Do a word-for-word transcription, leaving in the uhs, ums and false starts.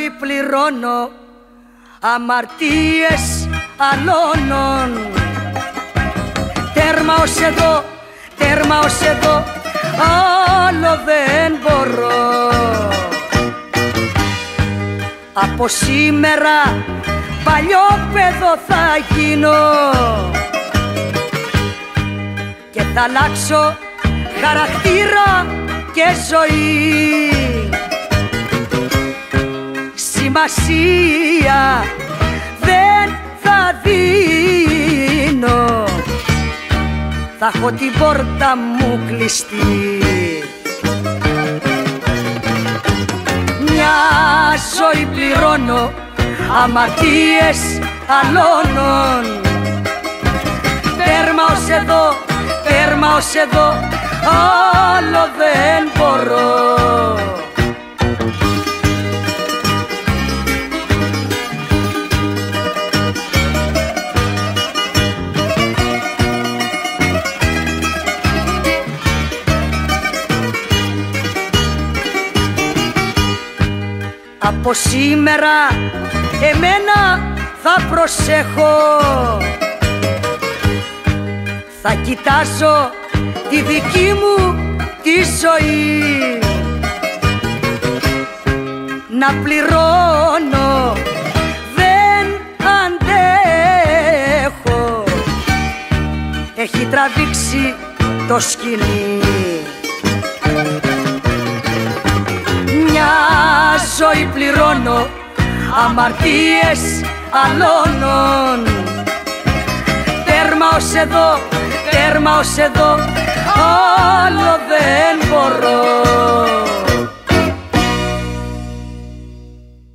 ζωή πληρώνω αμαρτίες αλώνων. Τέρμα ως εδώ, τέρμα ως εδώ, άλλο δεν μπορώ. Από σήμερα παλιόπαιδο θα γίνω και θα αλλάξω χαρακτήρα και ζωή. Σημασία δεν θα δίνω, θα έχω την πόρτα μου κλειστή. Μια ζωή πληρώνω αμαρτίες αλώνων. Τέρμα ως εδώ, τέρμα ως εδώ, άλλο δεν μπορώ. Από σήμερα εμένα θα προσέχω, θα κοιτάζω τη δική μου τη ζωή. Να πληρώνω δεν αντέχω, έχει τραβήξει το σκηνή. Μια ζωή πληρώνω αμαρτίες αλώνων. Τέρμα ως εδώ, τέρμα ως εδώ,